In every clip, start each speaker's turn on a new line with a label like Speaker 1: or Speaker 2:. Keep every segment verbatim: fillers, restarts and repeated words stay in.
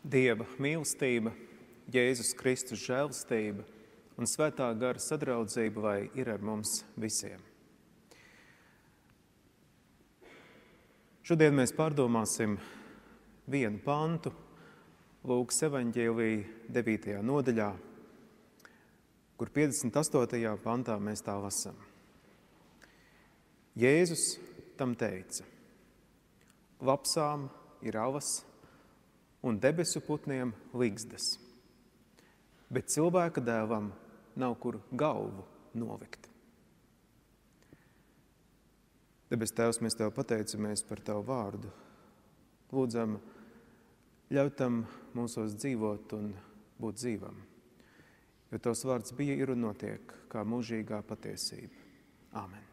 Speaker 1: Dieva mīlestība, Jēzus Kristus žēlastība un svētā gara sadraudzība lai ir ar mums visiem. Šodien mēs pārdomāsim vienu pantu Lūkas evaņģēlija devītajā nodaļā, kur piecdesmit astotajā pantā mēs tā lasām. Jēzus tam teica: lapsām ir avas un debesu putniem ligzdas, bet cilvēka dēlam nav kur galvu novikt. Debes Tēvs, mēs Tev pateicamies par Tavu vārdu. Lūdzam, ļauj tam mūsos dzīvot un būt dzīvam, jo Tavs vārds bija, ir un notiek kā mūžīgā patiesība. Āmen.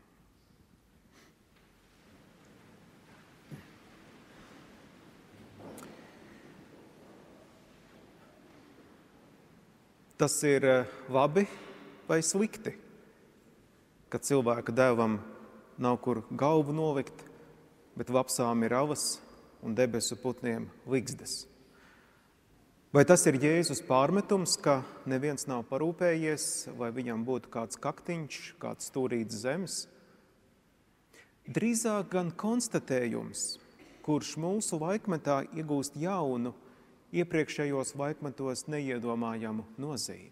Speaker 1: Tas ir labi vai slikti, ka cilvēka dēlam nav kur galvu nolikt, bet lapsām ir avas un debesu putniem ligzdas. Vai tas ir Jēzus pārmetums, ka neviens nav parūpējies, vai viņam būtu kāds kaktiņš, kāds stūrīts zemes? Drīzāk gan konstatējums, kurš mūsu laikmetā iegūst jaunu, iepriekšējos laikmetos neiedomājamu nozīmi.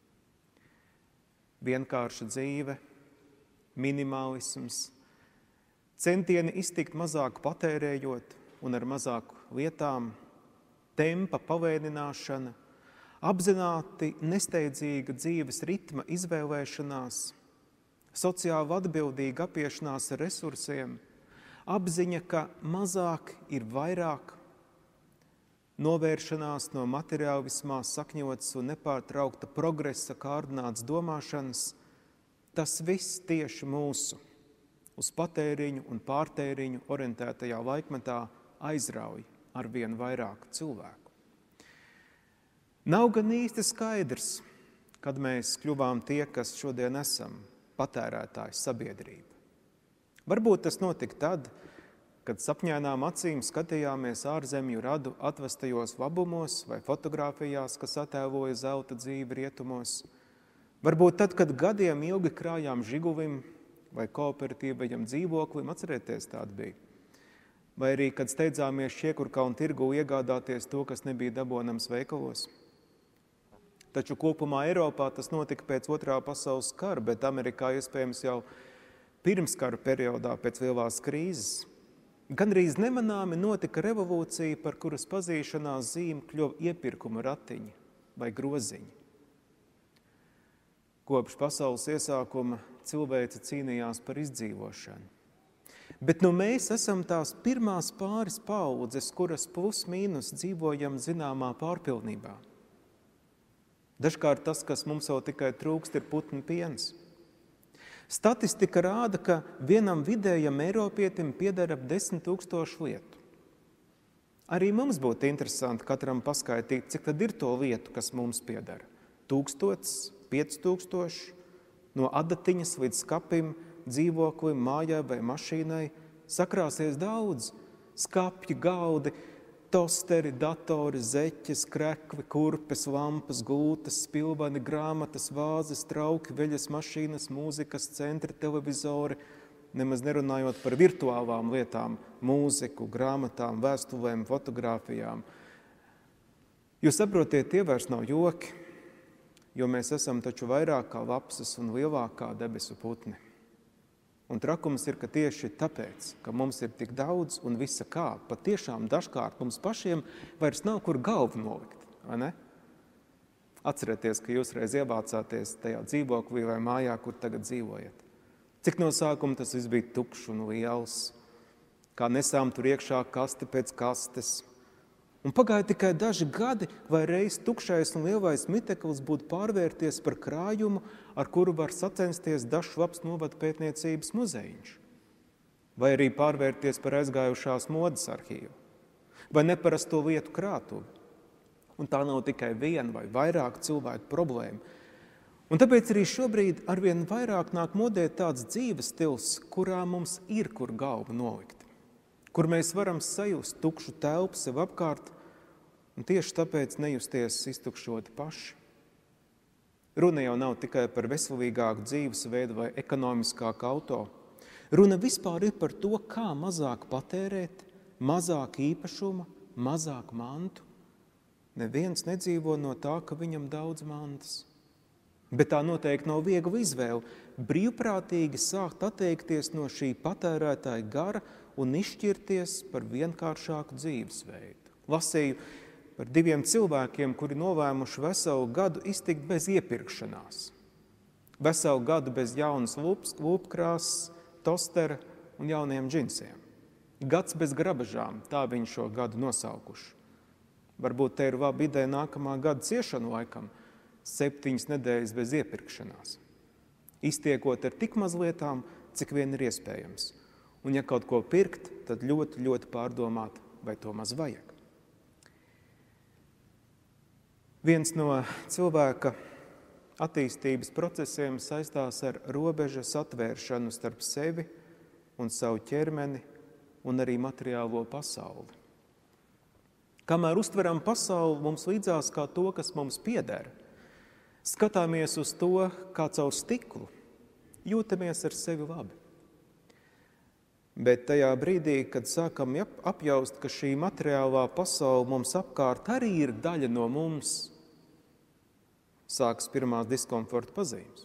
Speaker 1: Vienkārša dzīve, minimalisms, centieni iztikt mazāk patērējot un ar mazāku lietām, tempa pavēnināšana, apzināti nesteidzīga dzīves ritma izvēlēšanās, sociāli atbildīga apiešanās ar resursiem, apziņa, ka mazāk ir vairāk, novēršanās no materiālismā sakņotas un nepārtraukta progresa kārdināts domāšanas, tas viss tieši mūsu uz patēriņu un pārtēriņu orientētajā laikmetā aizrauj ar vien vairāk cilvēku. Nav gan īsti skaidrs, kad mēs kļuvām tie, kas šodien esam, patērētāju sabiedrība. Varbūt tas notika tad, kad sapņainām acīm skatījāmies ārzemju radu atvestajos labumos vai fotogrāfijās, kas attēloja zelta dzīvi rietumos. Varbūt tad, kad gadiem ilgi krājām žiguvim vai kooperatīvajam dzīvoklim, atcerieties, tāda bija. Vai arī, kad steidzāmies Šiekurkalnu tirgu iegādāties to, kas nebija dabonams veikalos. Taču kopumā Eiropā tas notika pēc otrā pasaules kara, bet Amerikā iespējams jau pirms kara periodā pēc lielās krīzes. Gandrīz nemanāmi notika revolūcija, par kuras pazīšanās zīme kļuva iepirkuma ratiņi vai groziņi. Kopš pasaules iesākuma cilvēce cīnījās par izdzīvošanu. Bet nu mēs esam tās pirmās pāris paaudzes, kuras plus mīnus dzīvojam zināmā pārpilnībā. Dažkārt tas, kas mums vēl tikai trūkst, ir putnu piens. Statistika rāda, ka vienam vidējam eiropietim pieder ap desmit tūkstošu lietu. Arī mums būtu interesanti katram paskaitīt, cik tad ir to lietu, kas mums pieder. Tūkstots, pieci tūkstoši, no adatiņas līdz skapim, dzīvoklim, mājai vai mašīnai sakrāsies daudz. Skapji, galdi, tosteri, datori, zeķes, krekli, kurpes, lampas, gultas, spilvani, grāmatas, vāzes, trauki, veļas mašīnas, mūzikas centri, televizori, nemaz nerunājot par virtuālām lietām, mūziku, grāmatām, vēstulēm, fotogrāfijām. Jūs saprotiet, tie vairs nav joki, jo mēs esam taču vairāk kā lapsas un lielāk kā debesu putni. Un trakums ir, ka tieši tāpēc, ka mums ir tik daudz un visa kā, patiešām dažkārt mums pašiem vairs nav kur galvu nolikt, vai ne? Atcerieties, ka jūs reiz ievācāties tajā dzīvoklī vai mājā, kur tagad dzīvojat. Cik no sākuma tas viss bija tukšs un liels, kā nesām tur iekšā kaste pēc kastes. Un pagāja tikai daži gadi, vai reiz tukšais un lielais miteklis būtu pārvērties par krājumu, ar kuru var sacensties Dažslapes novada pētniecības muzejiņš. Vai arī pārvērties par aizgājušās modes arhīvu. Vai neparasto lietu krātuvi. Un tā nav tikai viena vai vairāk cilvēku problēma. Un tāpēc arī šobrīd arvien vairāk nāk modē tāds dzīves stils, kurā mums ir kur galvu nolikt. Kur mēs varam sajust tukšu telpu sev apkārt Un tieši tāpēc nejusties iztukšoti paši. Runa jau nav tikai par veselīgāku dzīvesveidu vai ekonomiskāku auto. Runa vispār ir par to, kā mazāk patērēt, mazāk īpašuma, mazāk mantu. Neviens nedzīvo no tā, ka viņam daudz mantas. Bet tā noteikti nav viegla izvēle. Brīvprātīgi sākt atteikties no šī patērētāja gara un izšķirties par vienkāršāku dzīvesveidu. Lasīju par diviem cilvēkiem, kuri nolēmuši veselu gadu iztikt bez iepirkšanās. Veselu gadu bez jaunas lūpkrāsas, tostera un jauniem džinsiem. Gads bez grabažām, tā viņi šo gadu nosaukuši. Varbūt te ir laba ideja nākamā gada ciešanu laikam, septiņas nedēļas bez iepirkšanās. Iztiekot ar tik maz lietām, cik vien ir iespējams. Un ja kaut ko pirkt, tad ļoti, ļoti pārdomāt, vai to maz vajag. Viens no cilvēka attīstības procesiem saistās ar robežas atvēršanu starp sevi un savu ķermeni un arī materiālo pasauli. Kamēr uztveram pasauli mums līdzās kā to, kas mums pieder, skatāmies uz to kā caur stiklu, jūtamies ar sevi labi. Bet tajā brīdī, kad sākam apjaust, ka šī materiālā pasaule mums apkārt arī ir daļa no mums, sākas pirmās diskomforta pazīmes.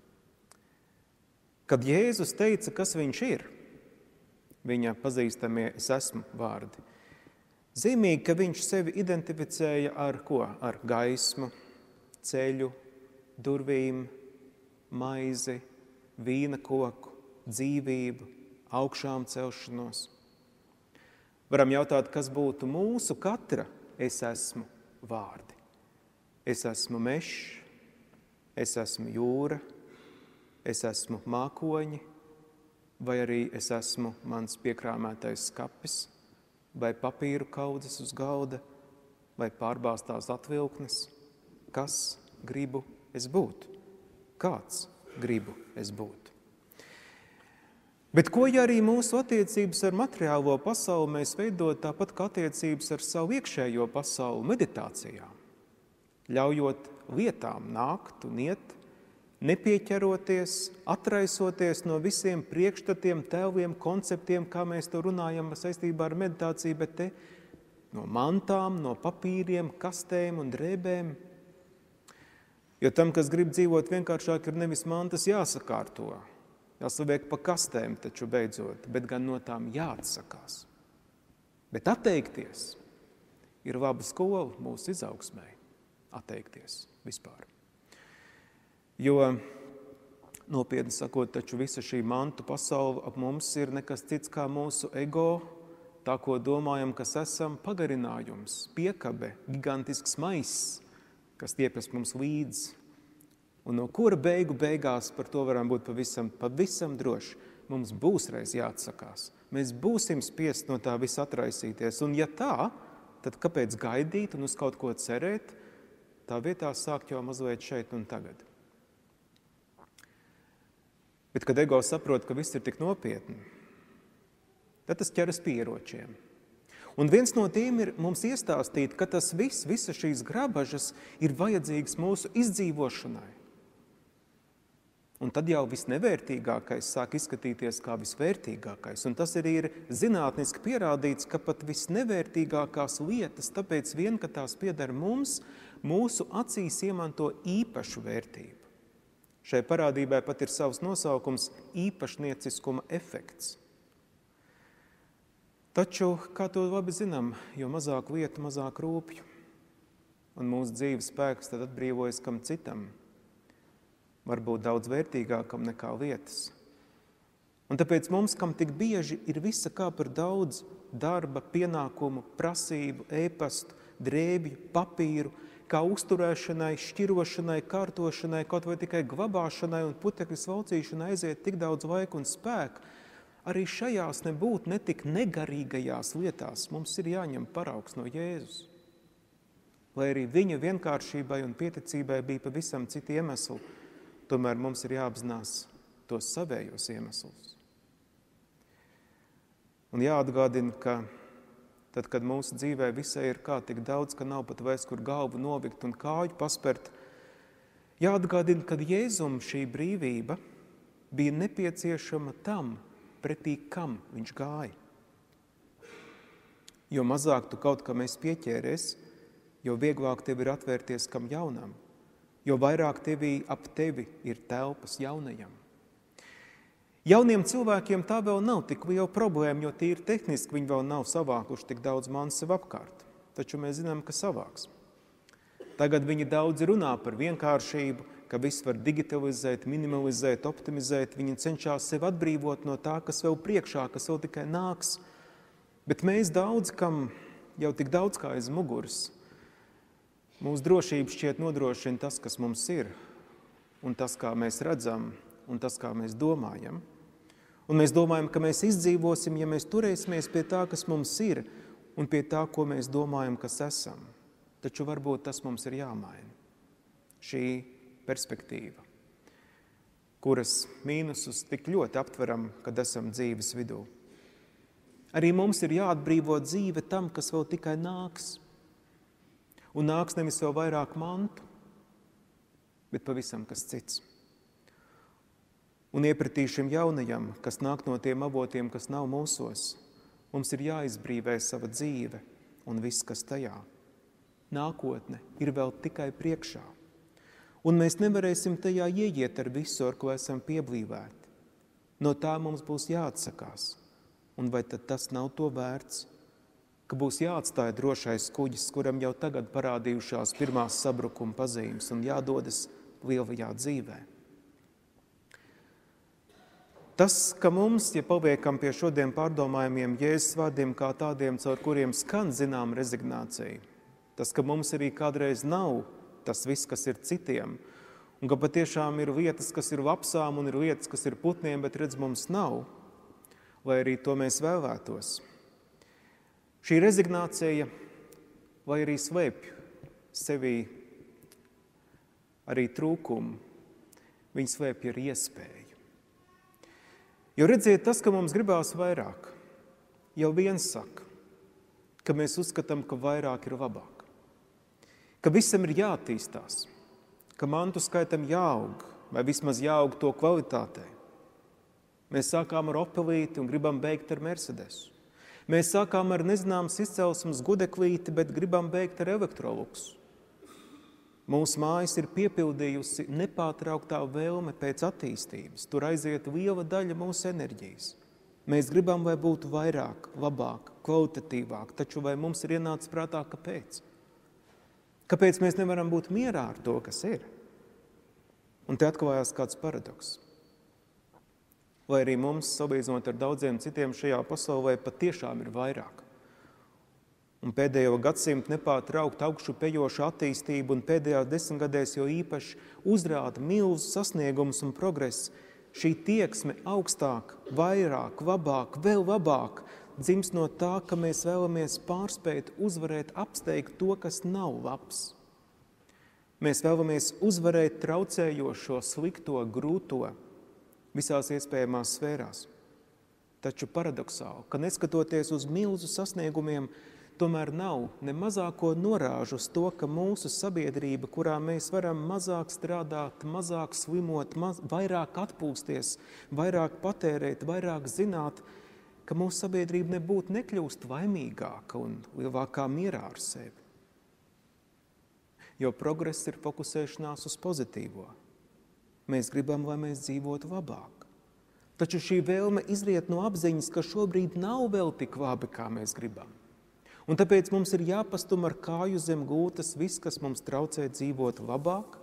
Speaker 1: Kad Jēzus teica, kas viņš ir, viņa pazīstamie es esmu vārdi, zīmīgi, ka viņš sevi identificēja ar ko? Ar gaismu, ceļu, durvīm, maizi, vīna koku, dzīvību, augšām celšanos. Varam jautāt, kas būtu mūsu katra es esmu vārdi. Es esmu mešs, es esmu jūra, es esmu mākoņi, vai arī es esmu mans piekrāmētais skapis, vai papīru kaudzes uz galda, vai pārbāztās atvilknes. Kas gribu es būt? Kāds gribu es būt? Bet ko, ja arī mūsu attiecības ar materiālo pasauli mēs veidot tāpat kā attiecības ar savu iekšējo pasauli meditācijā, ļaujot lietām nākt un iet, nepieķeroties, atraisoties no visiem priekšstatiem, tēliem, konceptiem, kā mēs to runājam saistībā ar meditāciju, bet te no mantām, no papīriem, kastēm un drēbēm. Jo tam, kas grib dzīvot vienkāršāk, ir nevis mantas jāsakārto, jāsaliek pa kastēm taču beidzot, bet gan no tām jāatsakās. Bet atteikties ir laba skola mūsu izaugsmai. Atteikties vispār. Jo, nopietni sakot, taču visa šī mantu pasaule ap mums ir nekas cits kā mūsu ego, tā, ko domājam, kas esam, pagarinājums, piekabe, gigantisks maiss, kas tiepjas mums līdz, un no kura beigu beigās par to varam būt pavisam, pavisam droši. Mums būs reiz jāatsakās. Mēs būsim spiest no tā visa atraisīties, un ja tā, tad kāpēc gaidīt un uz kaut ko cerēt, tā vietā sākt jau mazliet šeit un tagad. Bet, kad ego saprot, ka viss ir tik nopietni, tad tas ķeras pie ieročiem. Un viens no tiem ir mums iestāstīt, ka tas viss, visa šīs grabažas ir vajadzīgs mūsu izdzīvošanai. Un tad jau visnevērtīgākais sāk izskatīties kā visvērtīgākais. Un tas arī ir zinātniski pierādīts, ka pat visnevērtīgākās lietas, tāpēc vien, ka tās pieder mums, mūsu acīs iemanto īpašu vērtību. Šai parādībai pat ir savs nosaukums īpašnieciskuma efekts. Taču, kā to labi zinām, jo mazāk lietu, mazāk rūpju. Un mūsu dzīves spēks tad atbrīvojas kam citam, varbūt daudz vērtīgākam nekā lietas. Un tāpēc mums, kam tik bieži ir visa kā par daudz darba, pienākumu, prasību, ēpastu, drēbju, papīru, kā uzturēšanai, šķirošanai, kārtošanai, kaut vai tikai glabāšanai un putekļu slaucīšanai aiziet tik daudz laika un spēka, arī šajās nebūt netik negarīgajās lietās mums ir jāņem paraugs no Jēzus. Lai arī viņa vienkāršībai un pieticībai bija pavisam citi iemesli, tomēr mums ir jāapzinās tos savējos iemeslus. Un jāatgādina, ka tad, kad mūsu dzīvē visai ir kā tik daudz, ka nav pat vairs kur galvu novikt un kāju paspert, jāatgādina, ka Jēzum šī brīvība bija nepieciešama tam, pretī kam viņš gāja. Jo mazāk tu kaut kam esi pieķēries, jo vieglāk tev ir atvērties kam jaunam, jo vairāk tevī ap tevi ir telpas jaunajam. Jauniem cilvēkiem tā vēl nav tik liela problēma, jo tīri tehniski viņi vēl nav savākuši tik daudz manas sev apkārt. Taču mēs zinām, ka savāks. Tagad viņi daudz runā par vienkāršību, ka viss var digitalizēt, minimalizēt, optimizēt. Viņi cenšas sev atbrīvot no tā, kas vēl priekšā, kas vēl tikai nāks. Bet mēs daudz, kam jau tik daudz kā aiz muguras, mūsu drošību šķiet nodrošina tas, kas mums ir, un tas, kā mēs redzam, un tas, kā mēs domājam. Un mēs domājam, ka mēs izdzīvosim, ja mēs turēsimies pie tā, kas mums ir, un pie tā, ko mēs domājam, kas esam. Taču varbūt tas mums ir jāmaina. Šī perspektīva, kuras mīnusus tik ļoti aptveram, kad esam dzīves vidū. Arī mums ir jāatbrīvo dzīve tam, kas vēl tikai nāks. Un nāks nevis vēl vairāk mantu, bet pavisam kas cits. Un iepratī šim jaunajam, kas nāk no tiem avotiem, kas nav mūsos, mums ir jāizbrīvē sava dzīve un viss, kas tajā. Nākotne ir vēl tikai priekšā. Un mēs nevarēsim tajā ieiet ar visu, ar ko esam pieblīvēti. No tā mums būs jāatsakās. Un vai tad tas nav to vērts, ka būs jāatstāja drošais kuģis, kuram jau tagad parādījušās pirmās sabrukuma pazīmes un jādodas lielajā dzīvē? Tas, ka mums, ja paliekam pie šodien pārdomājumiem Jēzus vārdiem kā tādiem, caur kuriem skan zinām rezignācija, tas, ka mums arī kādreiz nav tas viss, kas ir citiem, un ka patiešām ir lietas, kas ir lapsām, un ir lietas, kas ir putniem, bet redz mums nav, lai arī to mēs vēlētos. Šī rezignācija, lai arī slēpj sevī arī trūkumu, viņa slēpj ar iespēju. Jo redziet, tas, ka mums gribās vairāk, jau viens saka, ka mēs uzskatām, ka vairāk ir labāk, ka visam ir jāattīstās, ka mantu skaitam jāaug, vai vismaz jāaug to kvalitātei. Mēs sākām ar Opelīti un gribam beigt ar Mercedesu. Mēs sākām ar nezināmas izcelsmes gudeklīti, bet gribam beigt ar Elektroluksu. Mūsu mājas ir piepildījusi nepārtrauktā vēlme pēc attīstības. Tur aiziet liela daļa mūsu enerģijas. Mēs gribam, lai būtu vairāk, labāk, kvalitatīvāk, taču vai mums ir ienācis prātā, kāpēc? Kāpēc mēs nevaram būt mierā ar to, kas ir? Un te atklājās kāds paradoks. Lai arī mums, salīdzinot ar daudziem citiem šajā pasaulē, patiešām ir vairāk. Un pēdējo gadsimtu nepārtraukt augšu pejošu attīstību un pēdējās desmitgadēs jau īpaši uzrāda milzu sasniegumus un progresu. Šī tieksme augstāk, vairāk, labāk, vēl labāk dzimst no tā, ka mēs vēlamies pārspēt, uzvarēt, apsteigt to, kas nav labs. Mēs vēlamies uzvarēt traucējošo, slikto, grūto visās iespējamās sfērās. Taču paradoksāli, ka neskatoties uz milzu sasniegumiem, tomēr nav ne mazāko norāžu uz to, ka mūsu sabiedrība, kurā mēs varam mazāk strādāt, mazāk slimot, maz, vairāk atpūsties, vairāk patērēt, vairāk zināt, ka mūsu sabiedrība nebūtu nekļūst laimīgāka un lielākā mierā ar sevi. Jo progress ir fokusēšanās uz pozitīvo. Mēs gribam, lai mēs dzīvotu labāk. Taču šī vēlme izriet no apziņas, ka šobrīd nav vēl tik labi, kā mēs gribam. Un tāpēc mums ir jāpastum ar kāju zem gultas viss, kas mums traucē dzīvot labāk.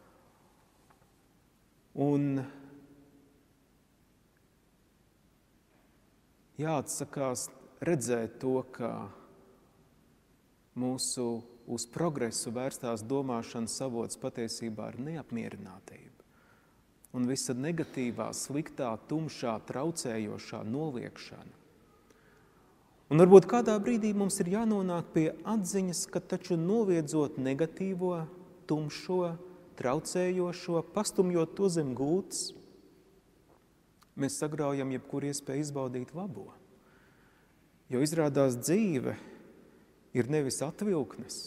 Speaker 1: Un jāatsakās redzēt to, ka mūsu uz progresu vērstās domāšanas avots patiesībā ir neapmierinātība. Un visa negatīvā, sliktā, tumšā, traucējošā noliekšana. Un varbūt kādā brīdī mums ir jānonāk pie atziņas, ka taču noliedzot negatīvo, tumšo, traucējošo, pastumjot to zem gultas, mēs sagraujam jebkuru iespēju izbaudīt labo. Jo izrādās dzīve ir nevis atvilknes,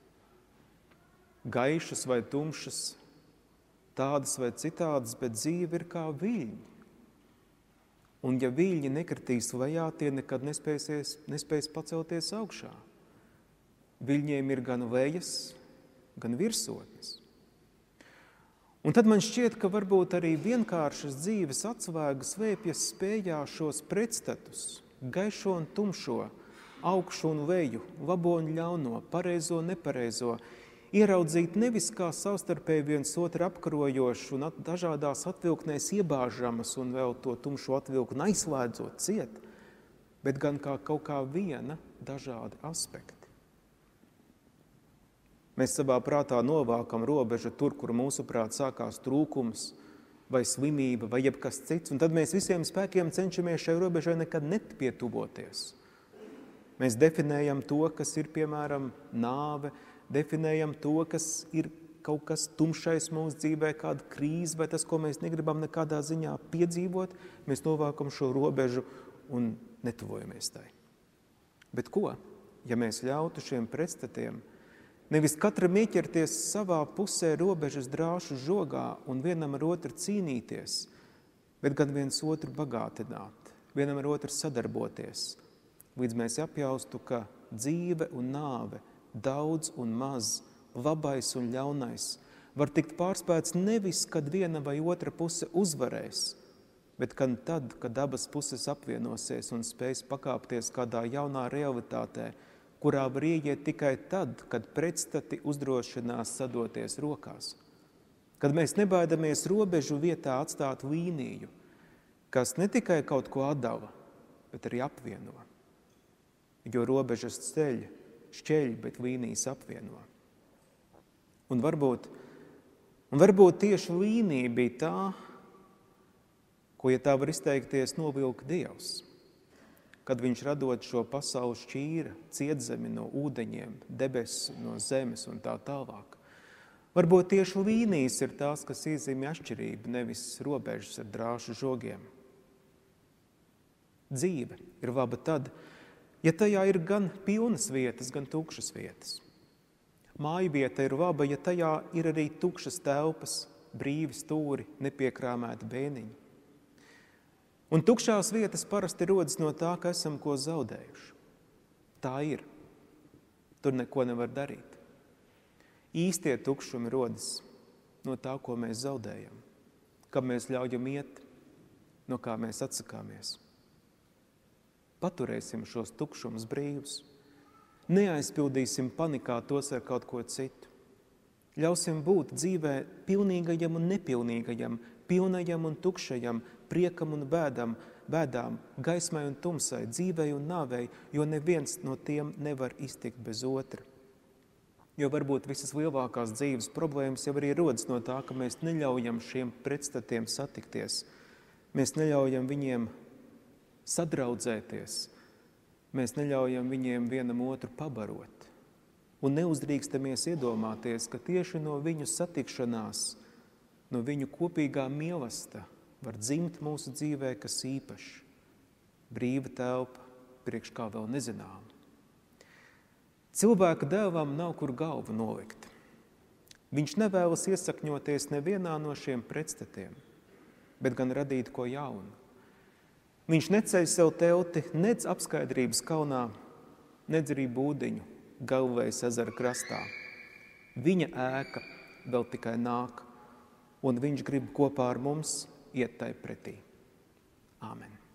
Speaker 1: gaišas vai tumšas, tādas vai citādas, bet dzīve ir kā viļņi. Un ja viļņi nekritīs vajā, tie nekad nespēsies, nespēs pacelties augšā. Viļņiem ir gan vejas, gan virsotnes. Un tad man šķiet, ka varbūt arī vienkāršas dzīves atsvēgas vēpjas spējā šos pretstatus, gaišo un tumšo, augšu un veju, labo un ļauno, pareizo un nepareizo, ieraudzīt nevis kā savstarpēji viens otru apkarojošu un at, dažādās atvilknēs iebāžamas un vēl to tumšo atvilkni aizslēdzot ciet, bet gan kā kaut kā viena dažādi aspekti. Mēs savā prātā novākam robežu tur, kur mūsuprāt sākās trūkums vai slimība vai jebkas cits, un tad mēs visiem spēkiem cenšamies šai robežai nekad nepietuvoties. Mēs definējam to, kas ir, piemēram, nāve, definējam to, kas ir kaut kas tumšais mūsu dzīvē, kāda krīze vai tas, ko mēs negribam nekādā ziņā piedzīvot, mēs novākam šo robežu un netuvojamies tai. Bet ko, ja mēs ļautu šiem pretstatiem nevis katram ieķerties savā pusē robežas drāšu žogā un vienam ar otru cīnīties, bet gan viens otru bagātināt, vienam ar otru sadarboties, līdz mēs apjaustu, ka dzīve un nāve, daudz un maz, labais un ļaunais, var tikt pārspēts nevis, kad viena vai otra puse uzvarēs, bet gan tad, kad abas puses apvienosies un spēs pakāpties kādā jaunā realitātē, kurā var ieiet tikai tad, kad pretstati uzdrošinās sadoties rokās. Kad mēs nebaidamies robežu vietā atstāt līniju, kas ne tikai kaut ko atdala, bet arī apvieno. Jo robežas ceļ, šķeļ, bet līnijas apvieno. Un varbūt, un varbūt tieši līnija bija tā, ko, ja tā var izteikties, novilka Dievs. Kad viņš radot šo pasauli šķīra, cietzemi no ūdeņiem, debesis no zemes un tā tālāk. Varbūt tieši līnijas ir tās, kas iezīmē atšķirību, nevis robežas ar drāšu žogiem. Dzīve ir laba tad, ja tajā ir gan pilnas vietas, gan tukšas vietas. Māju vieta ir laba, ja tajā ir arī tukšas telpas, brīvi stūri, nepiekrāmēti bēniņi. Un tukšās vietas parasti rodas no tā, ka esam ko zaudējuši. Tā ir. Tur neko nevar darīt. Īstie tukšumi rodas no tā, ko mēs zaudējam, kam mēs ļaujam iet, no kā mēs atsakāmies. Paturēsim šos tukšumus brīvus. Neaizpildīsim panikā tos ar kaut ko citu. Ļausim būt dzīvē pilnīgajam un nepilnīgajam, pilnajam un tukšajam, priekam un bēdam, bēdām, gaismai un tumsai, dzīvei un nāvei, jo neviens no tiem nevar iztikt bez otra. Jo varbūt visas lielākās dzīves problēmas jau arī rodas no tā, ka mēs neļaujam šiem pretstatiem satikties. Mēs neļaujam viņiem sadraudzēties. Mēs neļaujam viņiem vienam otru pabarot. Un neuzdrīkstamies iedomāties, ka tieši no viņu satikšanās, no viņu kopīgā mīlesta var dzimt mūsu dzīvē, kas īpašs, brīva telpa, priekš kā vēl nezinām. Cilvēka dēlam nav kur galvu nolikt. Viņš nevēlas iesakņoties nevienā no šiem pretstatiem, bet gan radīt ko jaunu. Viņš neceļ sev telti nec apskaidrības kalnā, nec arī būdiņu Galvejas ezera krastā. Viņa ēka vēl tikai nāk, un viņš grib kopā ar mums iet tai pretī. Āmen.